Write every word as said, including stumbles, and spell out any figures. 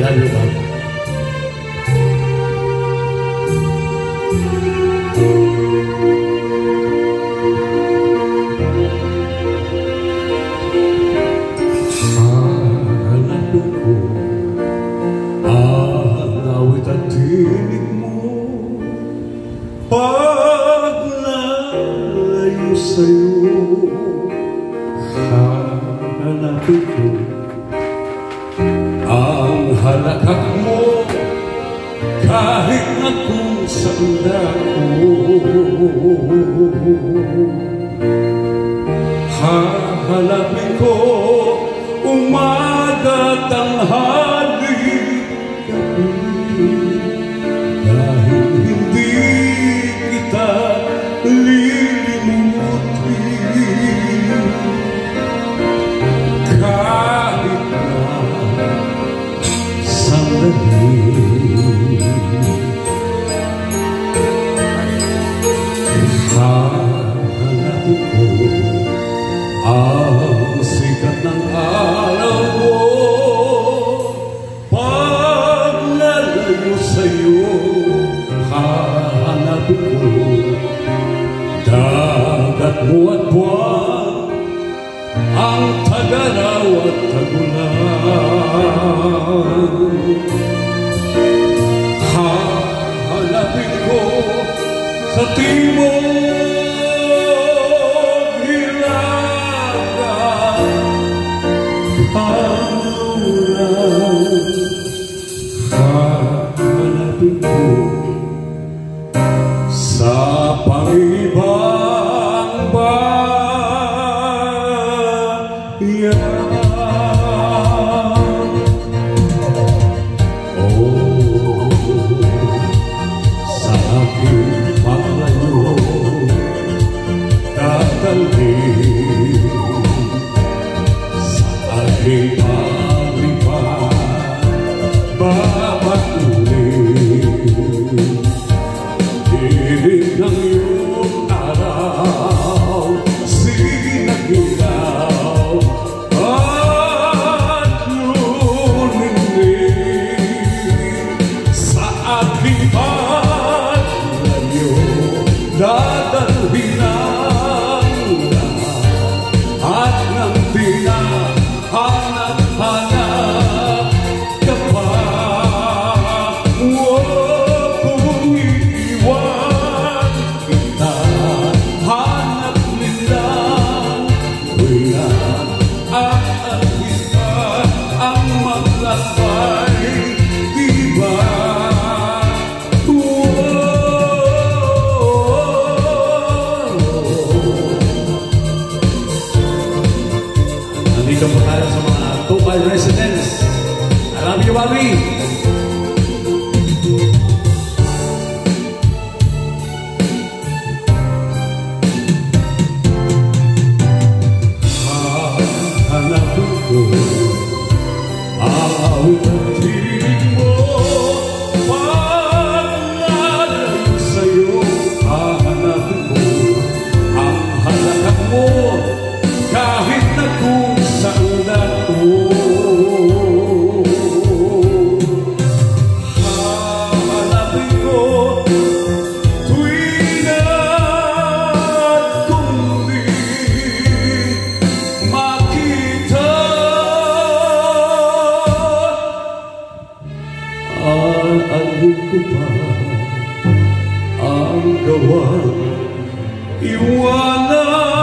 love you, Bob. Hanapin ko ang awit at tinig mo pag nalayo sa'yo. Hanapin ko ang halakak mo kahit na kung saan ako. Hahanapin ko umaga, tanghali, gabi, dahil hindi kita lilimutin kahit na sandali. Hahanapin ko ang sikat ng araw mo pag nalayo sa'yo. Hahanapin ko dagat mo at buwan, ang tagaraw at tagulan. Hahanapin ko sa timog hanapin ko sa pang-ibang bayan. Oh, sa aking paglayo dadalhin, sa aking paglipat babatuloy. Dinig ng iyong araw, sinagilaw at lumingin sa aking paglayo. Dadalhin ang lahat at nang tinahanap-hanap ka pa. Nandito po tayo sa mga Tupay residents. I love you, Bobby. Hahanapin ko ang awit at tinig mo pag nalayo sa'yo. Hahanapin ko ang halakak mo kahit na kung saan ako. Hahanapin ko tuwing at kung di makita. Aanin ko pa ang gawa, iwanan